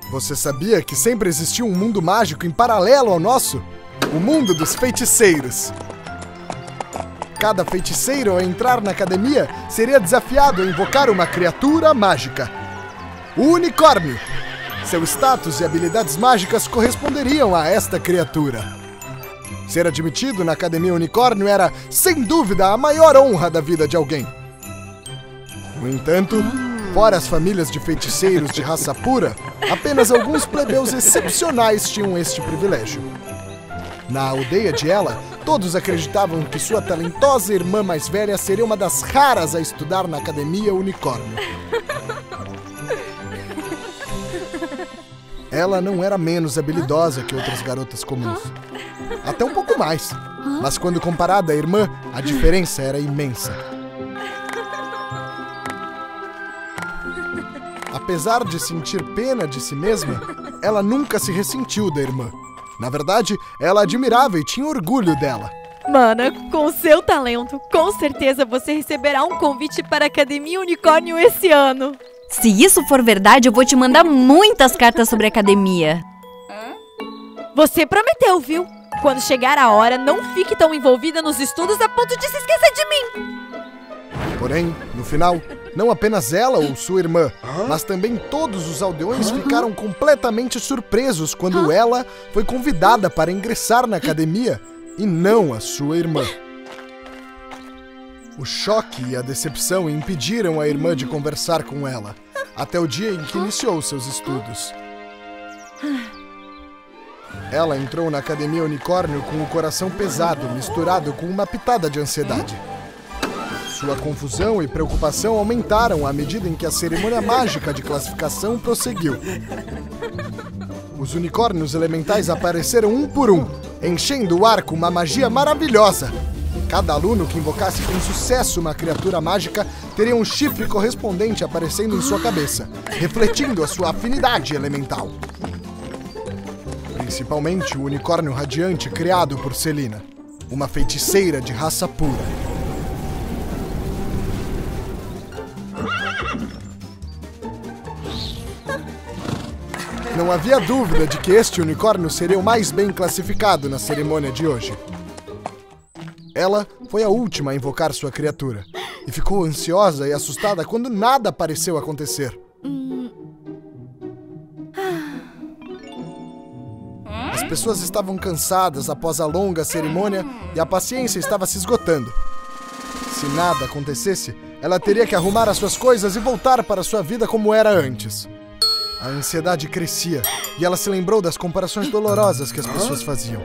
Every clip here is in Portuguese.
Você sabia que sempre existiu um mundo mágico em paralelo ao nosso? O mundo dos feiticeiros. Cada feiticeiro, ao entrar na academia, seria desafiado a invocar uma criatura mágica. O unicórnio. Seu status e habilidades mágicas corresponderiam a esta criatura. Ser admitido na Academia Unicórnio era, sem dúvida, a maior honra da vida de alguém. No entanto, fora as famílias de feiticeiros de raça pura, apenas alguns plebeus excepcionais tinham este privilégio. Na aldeia de Ela, todos acreditavam que sua talentosa irmã mais velha seria uma das raras a estudar na Academia Unicórnio. Ela não era menos habilidosa que outras garotas comuns. Até um pouco mais. Mas quando comparada à irmã, a diferença era imensa. Apesar de sentir pena de si mesma, ela nunca se ressentiu da irmã. Na verdade, ela admirava e tinha orgulho dela. Mana, com o seu talento, com certeza você receberá um convite para a Academia Unicórnio esse ano. Se isso for verdade, eu vou te mandar muitas cartas sobre a academia. Você prometeu, viu? Quando chegar a hora, não fique tão envolvida nos estudos a ponto de se esquecer de mim. Porém, no final, não apenas ela ou sua irmã, mas também todos os aldeões ficaram completamente surpresos quando ela foi convidada para ingressar na academia e não a sua irmã. O choque e a decepção impediram a irmã de conversar com ela, até o dia em que iniciou seus estudos. Ela entrou na Academia Unicórnio com o coração pesado, misturado com uma pitada de ansiedade. Sua confusão e preocupação aumentaram à medida em que a cerimônia mágica de classificação prosseguiu. Os unicórnios elementais apareceram um por um, enchendo o ar com uma magia maravilhosa. Cada aluno que invocasse com sucesso uma criatura mágica teria um chifre correspondente aparecendo em sua cabeça, refletindo a sua afinidade elemental. Principalmente o unicórnio radiante criado por Celina, uma feiticeira de raça pura. Não havia dúvida de que este unicórnio seria o mais bem classificado na cerimônia de hoje. Ela foi a última a invocar sua criatura e ficou ansiosa e assustada quando nada pareceu acontecer. As pessoas estavam cansadas após a longa cerimônia e a paciência estava se esgotando. Se nada acontecesse, ela teria que arrumar as suas coisas e voltar para sua vida como era antes. A ansiedade crescia e ela se lembrou das comparações dolorosas que as pessoas faziam.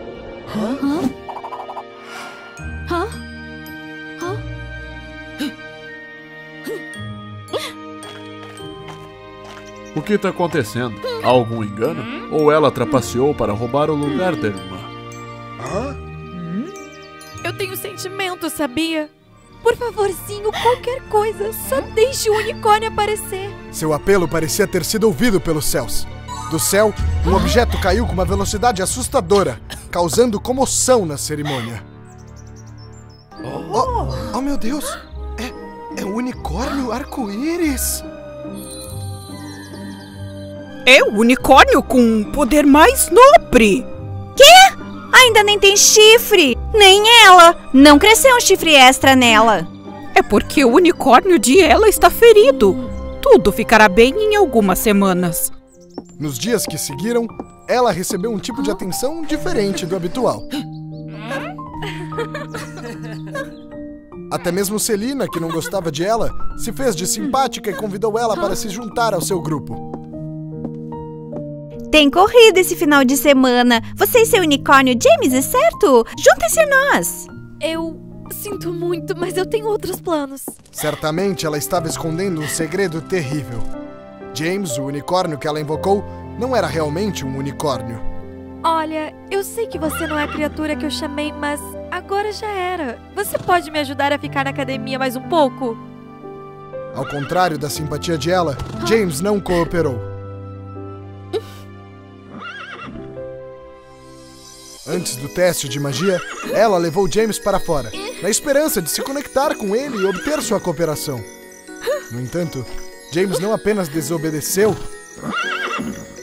O que está acontecendo? Há algum engano? Ou ela trapaceou para roubar o lugar da irmã? Eu tenho sentimento, sabia? Por favorzinho, qualquer coisa, só deixe o unicórnio aparecer. Seu apelo parecia ter sido ouvido pelos céus. Do céu, um objeto caiu com uma velocidade assustadora, causando comoção na cerimônia. Oh meu Deus! É um unicórnio arco-íris! É o unicórnio com um poder mais nobre. Quê? Ainda nem tem chifre! Nem ela! Não cresceu um chifre extra nela. É porque o unicórnio de Ela está ferido. Tudo ficará bem em algumas semanas. Nos dias que seguiram, ela recebeu um tipo de atenção diferente do habitual. Até mesmo Celina, que não gostava de ela, se fez de simpática e convidou ela para se juntar ao seu grupo. Tem corrida esse final de semana. Você e seu unicórnio James, é certo? Juntem-se a nós. Eu sinto muito, mas eu tenho outros planos. Certamente ela estava escondendo um segredo terrível. James, o unicórnio que ela invocou, não era realmente um unicórnio. Olha, eu sei que você não é a criatura que eu chamei, mas agora já era. Você pode me ajudar a ficar na academia mais um pouco? Ao contrário da simpatia de ela, James não cooperou. Antes do teste de magia, ela levou James para fora, na esperança de se conectar com ele e obter sua cooperação. No entanto, James não apenas desobedeceu,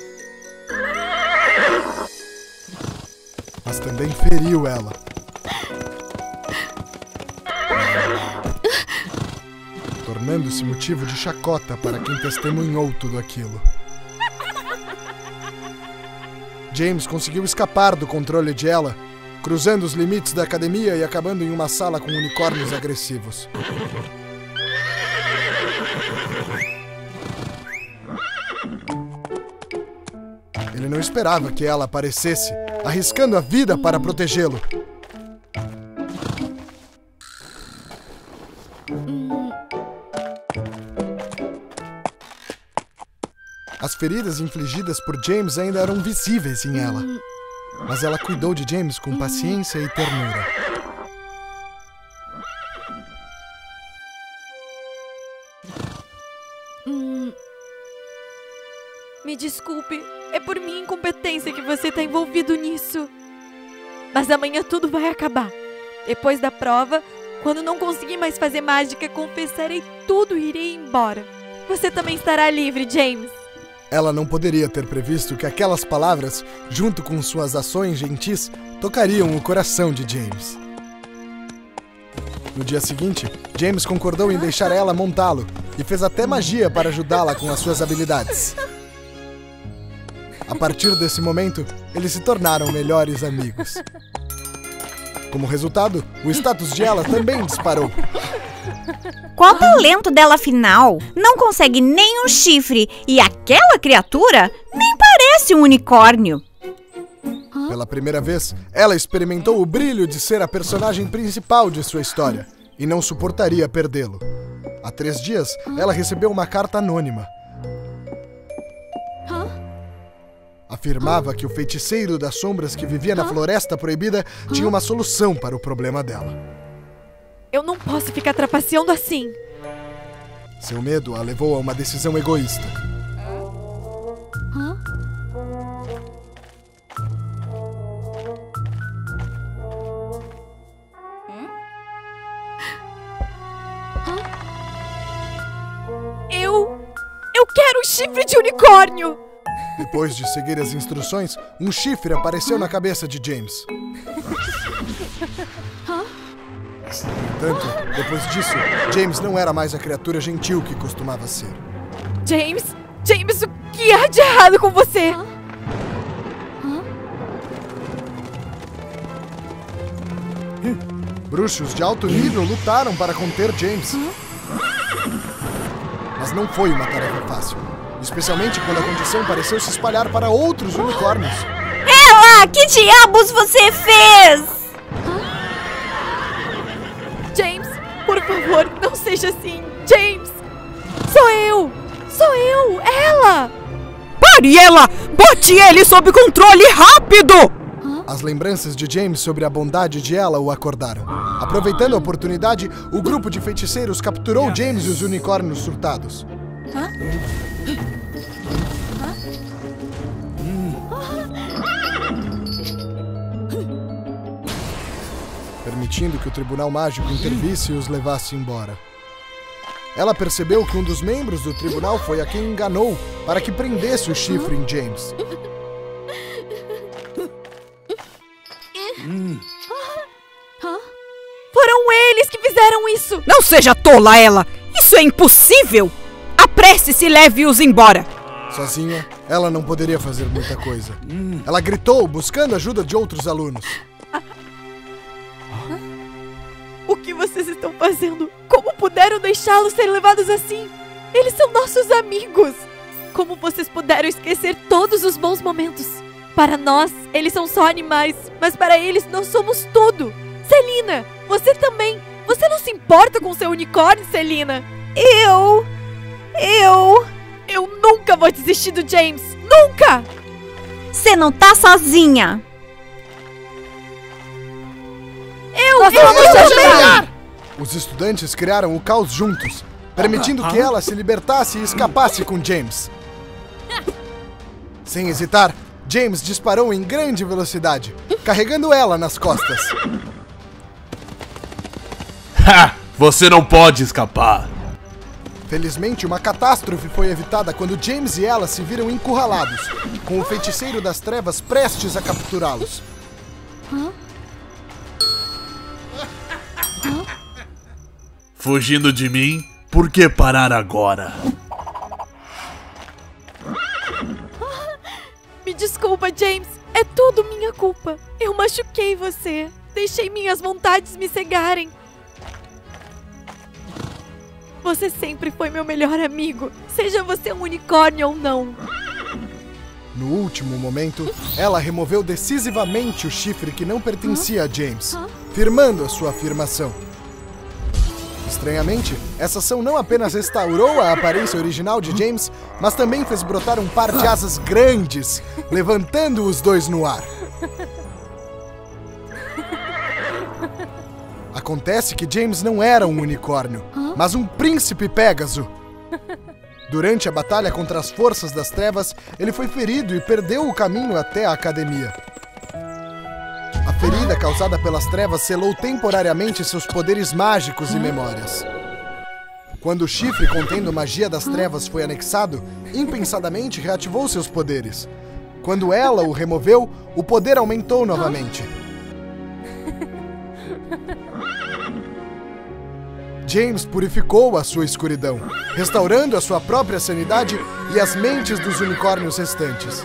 mas também feriu ela. Tornando-se motivo de chacota para quem testemunhou tudo aquilo. James conseguiu escapar do controle de ela, cruzando os limites da academia e acabando em uma sala com unicórnios agressivos. Ele não esperava que ela aparecesse, arriscando a vida para protegê-lo. As feridas infligidas por James ainda eram visíveis em ela, mas ela cuidou de James com paciência e ternura. Me desculpe, é por minha incompetência que você está envolvido nisso. Mas amanhã tudo vai acabar. Depois da prova, quando não conseguir mais fazer mágica, confessarei tudo e irei embora. Você também estará livre, James. Ela não poderia ter previsto que aquelas palavras, junto com suas ações gentis, tocariam o coração de James. No dia seguinte, James concordou em deixar ela montá-lo e fez até magia para ajudá-la com as suas habilidades. A partir desse momento, eles se tornaram melhores amigos. Como resultado, o status de ela também disparou. Qual o talento dela afinal? Não consegue nem um chifre e aquela criatura nem parece um unicórnio. Pela primeira vez, ela experimentou o brilho de ser a personagem principal de sua história e não suportaria perdê-lo. Há 3 dias, ela recebeu uma carta anônima. Afirmava que o feiticeiro das sombras que vivia na Floresta Proibida tinha uma solução para o problema dela. Eu não posso ficar trapaceando assim. Seu medo a levou a uma decisão egoísta. Eu quero um chifre de unicórnio! Depois de seguir as instruções, um chifre apareceu na cabeça de James. No entanto, depois disso, James não era mais a criatura gentil que costumava ser. James, o que há de errado com você? Bruxos de alto nível lutaram para conter James. Mas não foi uma tarefa fácil. Especialmente quando a condição pareceu se espalhar para outros unicórnios. Ela! Que diabos você fez? James, por favor, não seja assim. James! Sou eu! Ela! Pare ela! Bote ele sob controle, rápido! As lembranças de James sobre a bondade de ela o acordaram. Aproveitando a oportunidade, o grupo de feiticeiros capturou James e os unicórnios surtados. Permitindo que o Tribunal Mágico intervisse e os levasse embora. Ela percebeu que um dos membros do tribunal foi a quem enganou para que prendesse o chifre em James. Foram eles que fizeram isso! Não seja tola, ela! Isso é impossível! Apresse-se e leve-os embora! Sozinha, ela não poderia fazer muita coisa. Ela gritou, buscando a ajuda de outros alunos. O que vocês estão fazendo? Como puderam deixá-los ser levados assim? Eles são nossos amigos! Como vocês puderam esquecer todos os bons momentos? Para nós, eles são só animais, mas para eles nós somos tudo! Celina, você também! Você não se importa com seu unicórnio, Celina? Eu nunca vou desistir do James! Nunca! Você não tá sozinha! Nós vamos te ajudar! Os estudantes criaram o caos juntos, permitindo que ela se libertasse e escapasse com James. Sem hesitar, James disparou em grande velocidade, carregando ela nas costas. Ha! Você não pode escapar! Felizmente, uma catástrofe foi evitada quando James e ela se viram encurralados, com o feiticeiro das trevas prestes a capturá-los. Fugindo de mim? Por que parar agora? Me desculpa, James. É tudo minha culpa. Eu machuquei você. Deixei minhas vontades me cegarem. Você sempre foi meu melhor amigo, seja você um unicórnio ou não. No último momento, ela removeu decisivamente o chifre que não pertencia a James, firmando a sua afirmação. Estranhamente, essa ação não apenas restaurou a aparência original de James, mas também fez brotar um par de asas grandes, levantando os dois no ar. Acontece que James não era um unicórnio, mas um príncipe Pégaso. Durante a batalha contra as forças das trevas, ele foi ferido e perdeu o caminho até a academia. A ferida causada pelas trevas selou temporariamente seus poderes mágicos e memórias. Quando o chifre contendo magia das trevas foi anexado, impensadamente reativou seus poderes. Quando ela o removeu, o poder aumentou novamente. James purificou a sua escuridão, restaurando a sua própria sanidade e as mentes dos unicórnios restantes.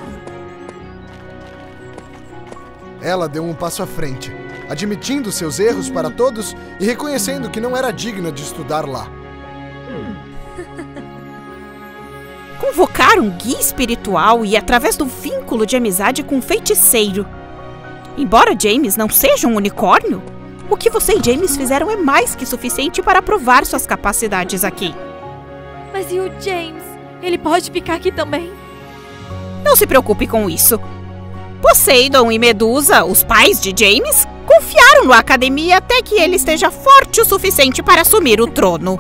Ela deu um passo à frente, admitindo seus erros para todos e reconhecendo que não era digna de estudar lá. Convocar um guia espiritual e através do vínculo de amizade com um feiticeiro. Embora James não seja um unicórnio, o que você e James fizeram é mais que suficiente para provar suas capacidades aqui. Mas e o James? Ele pode ficar aqui também? Não se preocupe com isso. Poseidon e Medusa, os pais de James, confiaram na academia até que ele esteja forte o suficiente para assumir o trono.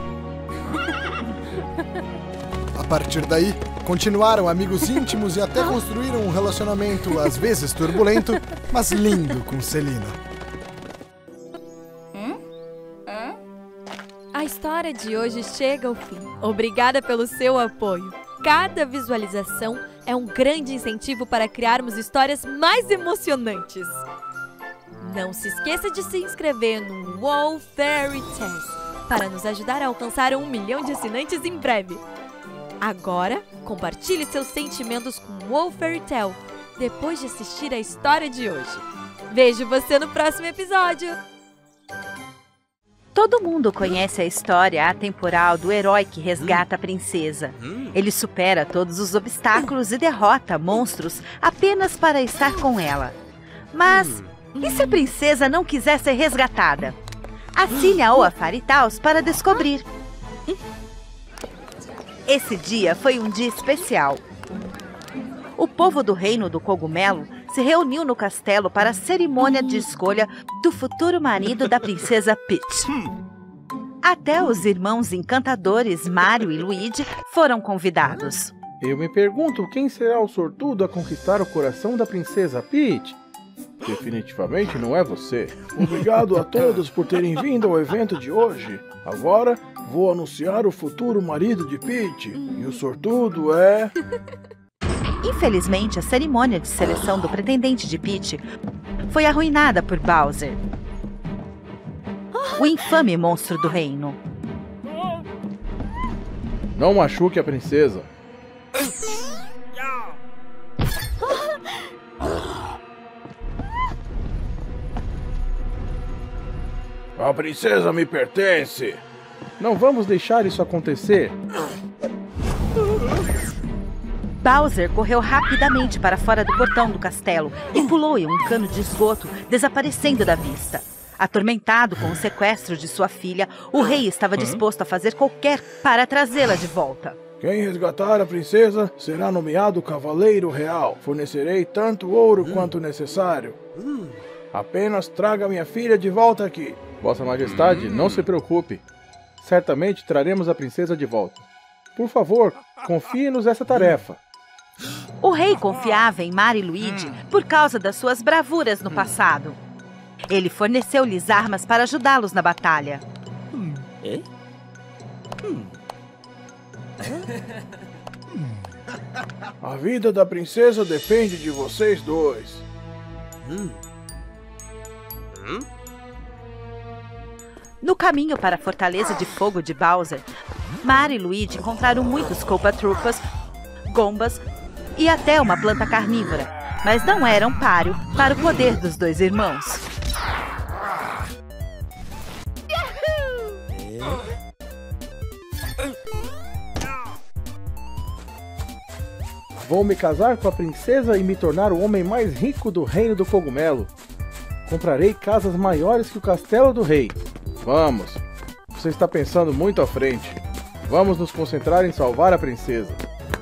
A partir daí, continuaram amigos íntimos e até construíram um relacionamento às vezes turbulento, mas lindo com Celina. A história de hoje chega ao fim. Obrigada pelo seu apoio. Cada visualização é um grande incentivo para criarmos histórias mais emocionantes. Não se esqueça de se inscrever no WoW Fairy Tales para nos ajudar a alcançar 1 milhão de assinantes em breve. Agora, compartilhe seus sentimentos com o WoW Fairy Tale depois de assistir a história de hoje. Vejo você no próximo episódio! Todo mundo conhece a história atemporal do herói que resgata a princesa. Ele supera todos os obstáculos e derrota monstros apenas para estar com ela. Mas, e se a princesa não quiser ser resgatada? Assine a Oa Fairy Tales para descobrir. Esse dia foi um dia especial. O povo do Reino do Cogumelo se reuniu no castelo para a cerimônia de escolha do futuro marido da princesa Peach. Até os irmãos encantadores Mario e Luigi foram convidados. Eu me pergunto quem será o sortudo a conquistar o coração da princesa Peach. Definitivamente não é você. Obrigado a todos por terem vindo ao evento de hoje. Agora vou anunciar o futuro marido de Peach. E o sortudo é... Infelizmente, a cerimônia de seleção do pretendente de Peach foi arruinada por Bowser, o infame monstro do reino. Não machuque a princesa. A princesa me pertence. Não vamos deixar isso acontecer. Bowser correu rapidamente para fora do portão do castelo e pulou em um cano de esgoto, desaparecendo da vista. Atormentado com o sequestro de sua filha, o rei estava disposto a fazer qualquer para trazê-la de volta. Quem resgatar a princesa será nomeado Cavaleiro Real. Fornecerei tanto ouro quanto necessário. Apenas traga minha filha de volta aqui. Vossa Majestade, não se preocupe. Certamente traremos a princesa de volta. Por favor, confie-nos essa tarefa. O rei confiava em Mario e Luigi por causa das suas bravuras no passado. Ele forneceu-lhes armas para ajudá-los na batalha. A vida da princesa depende de vocês dois. No caminho para a Fortaleza de Fogo de Bowser, Mario e Luigi encontraram muitos Koopa Troopas, Gombas e até uma planta carnívora, mas não eram páreo para o poder dos dois irmãos. Vou me casar com a princesa e me tornar o homem mais rico do reino do cogumelo. Comprarei casas maiores que o castelo do rei. Vamos, você está pensando muito à frente. Vamos nos concentrar em salvar a princesa.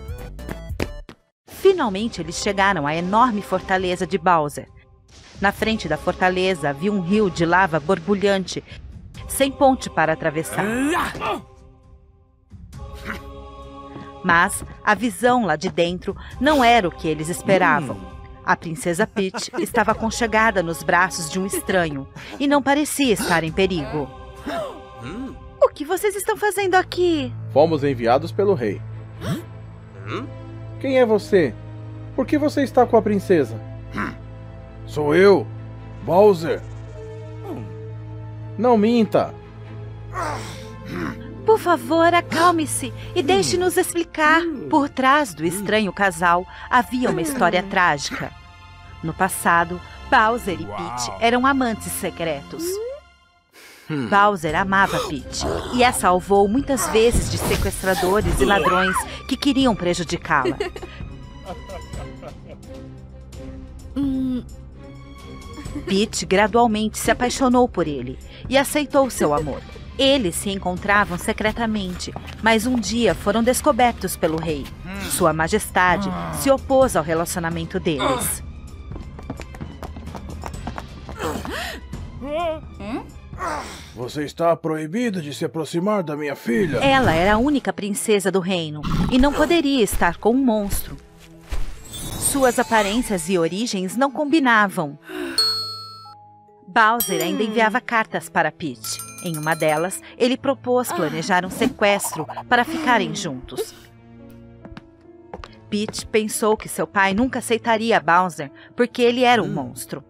Finalmente eles chegaram à enorme fortaleza de Bowser. Na frente da fortaleza havia um rio de lava borbulhante, sem ponte para atravessar. Mas a visão lá de dentro não era o que eles esperavam. A princesa Peach estava aconchegada nos braços de um estranho e não parecia estar em perigo. O que vocês estão fazendo aqui? Fomos enviados pelo rei. Quem é você? Por que você está com a princesa? Sou eu, Bowser. Não minta. Por favor, acalme-se e deixe-nos explicar. Por trás do estranho casal havia uma história trágica. No passado, Bowser e Peach eram amantes secretos. Bowser amava Peach e a salvou muitas vezes de sequestradores e ladrões que queriam prejudicá-la. Peach gradualmente se apaixonou por ele e aceitou seu amor. Eles se encontravam secretamente, mas um dia foram descobertos pelo rei. Sua Majestade se opôs ao relacionamento deles. Você está proibido de se aproximar da minha filha. Ela era a única princesa do reino e não poderia estar com um monstro. Suas aparências e origens não combinavam. Bowser ainda enviava cartas para Peach. Em uma delas, ele propôs planejar um sequestro para ficarem juntos. Peach pensou que seu pai nunca aceitaria Bowser porque ele era um monstro.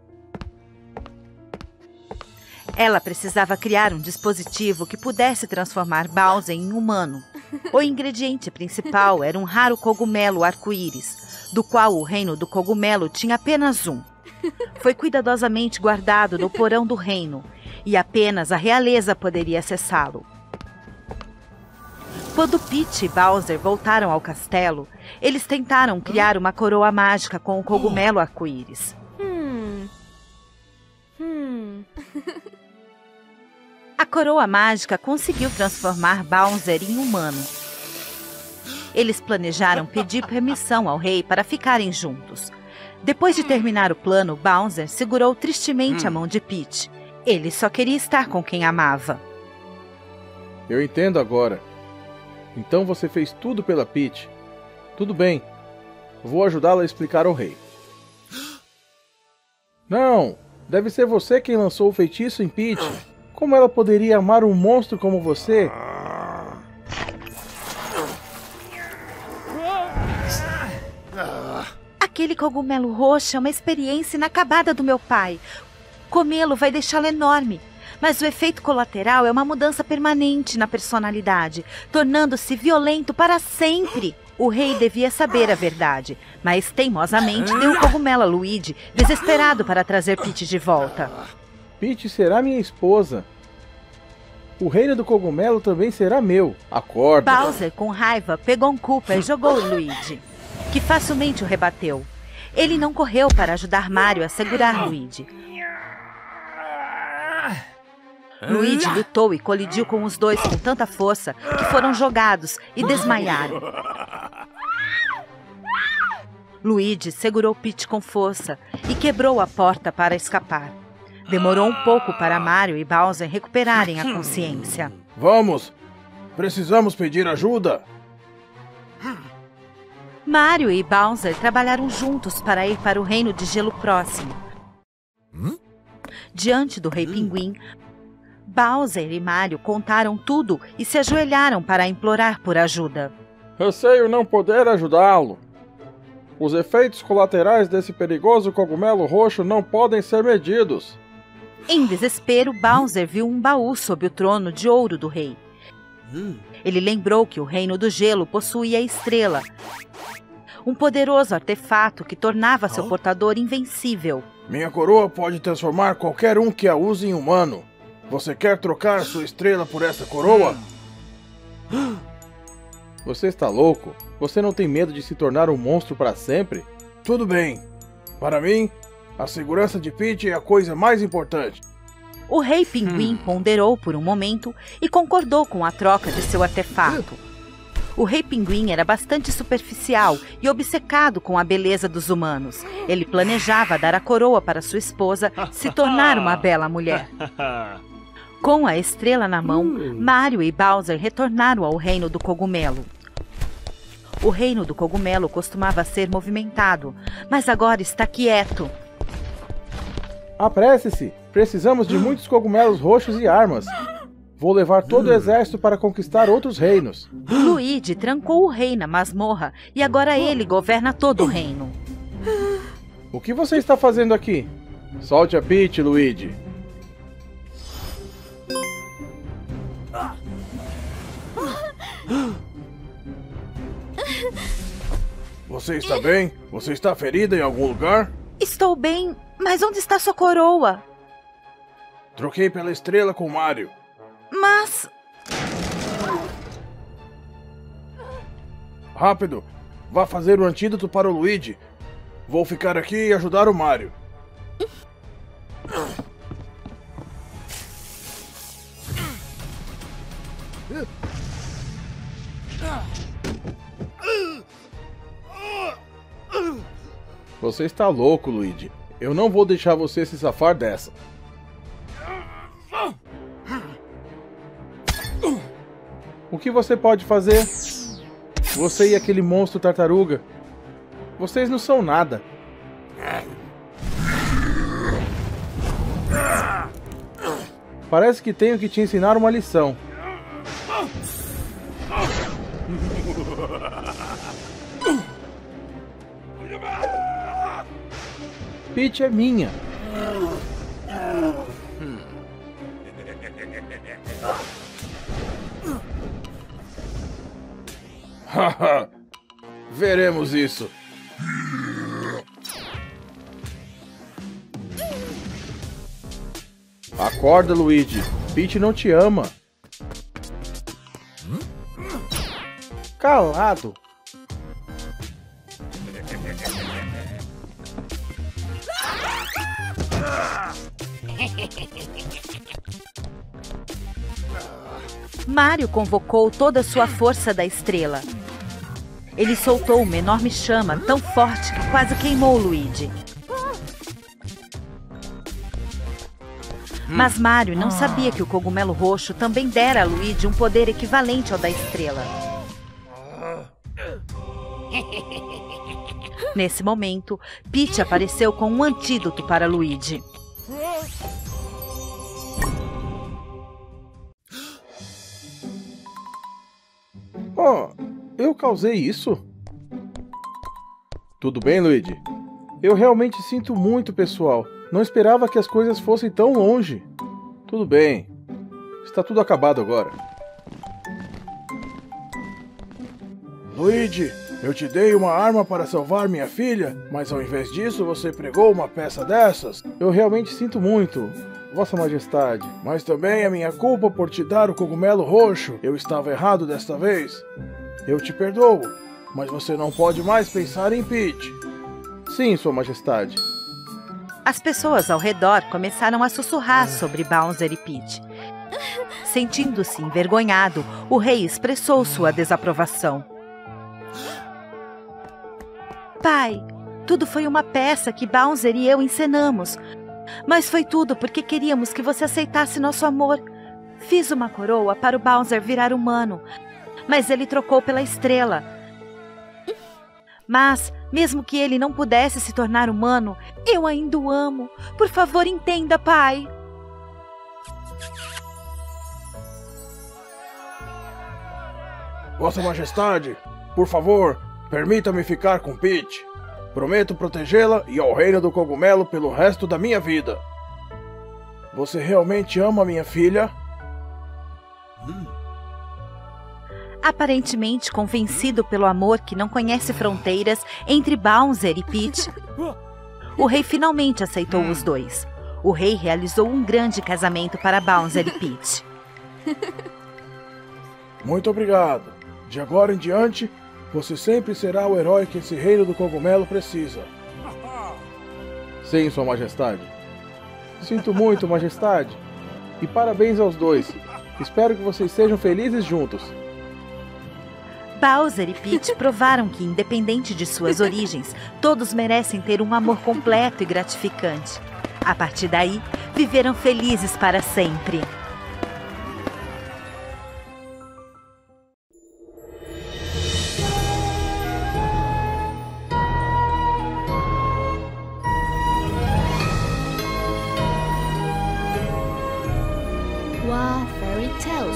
Ela precisava criar um dispositivo que pudesse transformar Bowser em humano. O ingrediente principal era um raro cogumelo arco-íris, do qual o reino do cogumelo tinha apenas um. Foi cuidadosamente guardado no porão do reino, e apenas a realeza poderia acessá-lo. Quando Peach e Bowser voltaram ao castelo, eles tentaram criar uma coroa mágica com o cogumelo arco-íris. A coroa mágica conseguiu transformar Bowser em humano. Eles planejaram pedir permissão ao rei para ficarem juntos. Depois de terminar o plano, Bowser segurou tristemente a mão de Peach. Ele só queria estar com quem amava. Eu entendo agora. Então você fez tudo pela Peach. Tudo bem. Vou ajudá-la a explicar ao rei. Não! Deve ser você quem lançou o feitiço em Peach. Como ela poderia amar um monstro como você? Aquele cogumelo roxo é uma experiência inacabada do meu pai. Comê-lo vai deixá-lo enorme. Mas o efeito colateral é uma mudança permanente na personalidade, tornando-se violento para sempre. O rei devia saber a verdade, mas teimosamente deu o cogumelo a Luigi, desesperado para trazer Peach de volta. Peach será minha esposa. O reino do cogumelo também será meu. Acorda. Bowser, com raiva, pegou um Koopa e jogou em Luigi, que facilmente o rebateu. Ele não correu para ajudar Mario a segurar Luigi. Luigi lutou e colidiu com os dois com tanta força que foram jogados e desmaiaram. Luigi segurou Peach com força e quebrou a porta para escapar. Demorou um pouco para Mario e Bowser recuperarem a consciência. Vamos! Precisamos pedir ajuda! Mario e Bowser trabalharam juntos para ir para o reino de gelo próximo. Diante do Rei Pinguim, Bowser e Mario contaram tudo e se ajoelharam para implorar por ajuda. Receio não poder ajudá-lo. Os efeitos colaterais desse perigoso cogumelo roxo não podem ser medidos. Em desespero, Bowser viu um baú sob o trono de ouro do rei. Ele lembrou que o Reino do Gelo possuía a estrela, um poderoso artefato que tornava seu portador invencível. Minha coroa pode transformar qualquer um que a use em humano. Você quer trocar sua estrela por essa coroa? Você está louco? Você não tem medo de se tornar um monstro para sempre? Tudo bem. Para mim, a segurança de Peach é a coisa mais importante. O Rei Pinguim ponderou por um momento e concordou com a troca de seu artefato. O Rei Pinguim era bastante superficial e obcecado com a beleza dos humanos. Ele planejava dar a coroa para sua esposa se tornar uma bela mulher. Com a estrela na mão, Mario e Bowser retornaram ao Reino do Cogumelo. O Reino do Cogumelo costumava ser movimentado, mas agora está quieto. Apresse-se! Precisamos de muitos cogumelos roxos e armas. Vou levar todo o exército para conquistar outros reinos. Luigi trancou o rei na masmorra e agora ele governa todo o reino. O que você está fazendo aqui? Solte a Peach, Luigi. Você está bem? Você está ferida em algum lugar? Estou bem, mas onde está sua coroa? Troquei pela estrela com Mario. Mas... Rápido! Vá fazer o antídoto para o Luigi. Vou ficar aqui e ajudar o Mario. Você está louco, Luigi. Eu não vou deixar você se safar dessa. O que você pode fazer? Você e aquele monstro tartaruga. Vocês não são nada. Parece que tenho que te ensinar uma lição. Peach é minha. Haha, veremos isso. Acorda, Luigi. Peach não te ama. Calado. Mario convocou toda a sua força da estrela. Ele soltou uma enorme chama tão forte que quase queimou Luigi. Mas Mario não sabia que o cogumelo roxo também dera a Luigi um poder equivalente ao da estrela. Nesse momento, Peach apareceu com um antídoto para Luigi. Oh, eu causei isso? Tudo bem, Luigi? Eu realmente sinto muito, pessoal. Não esperava que as coisas fossem tão longe. Tudo bem. Está tudo acabado agora. Luigi, eu te dei uma arma para salvar minha filha, mas ao invés disso você pregou uma peça dessas. Eu realmente sinto muito, Vossa Majestade. Mas também é minha culpa por te dar o cogumelo roxo. Eu estava errado desta vez. Eu te perdoo, mas você não pode mais pensar em Peach. Sim, Sua Majestade. As pessoas ao redor começaram a sussurrar sobre Bowser e Peach. Sentindo-se envergonhado, o rei expressou sua desaprovação. Pai, tudo foi uma peça que Bowser e eu encenamos. Mas foi tudo porque queríamos que você aceitasse nosso amor. Fiz uma coroa para o Bowser virar humano, mas ele trocou pela estrela. Mas, mesmo que ele não pudesse se tornar humano, eu ainda o amo. Por favor, entenda, pai. Vossa Majestade, por favor, permita-me ficar com Peach. Prometo protegê-la e ao Reino do Cogumelo pelo resto da minha vida. Você realmente ama minha filha? Aparentemente convencido pelo amor que não conhece fronteiras entre Bowser e Peach, o rei finalmente aceitou os dois. O rei realizou um grande casamento para Bowser e Peach. Muito obrigado. De agora em diante, você sempre será o herói que esse reino do cogumelo precisa. Sim, Sua Majestade. Sinto muito, Majestade. E parabéns aos dois. Espero que vocês sejam felizes juntos. Bowser e Peach provaram que, independente de suas origens, todos merecem ter um amor completo e gratificante. A partir daí, viveram felizes para sempre. Wow Fairy Tale